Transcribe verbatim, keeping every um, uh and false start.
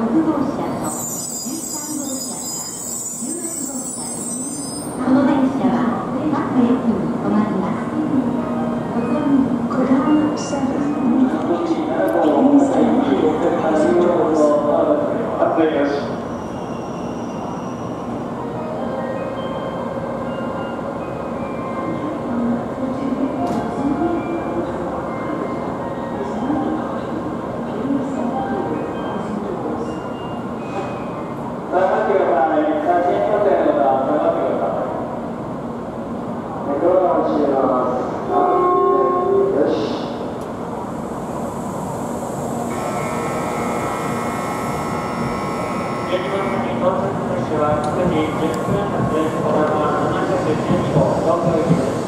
くごうしゃとじゅうさんごうしゃからじゅうろくごうしゃです。この電車は各駅に止まります。 到着の車はくじじゅっぷん発、こだまななひゃくじゅうにごう、東京行きです。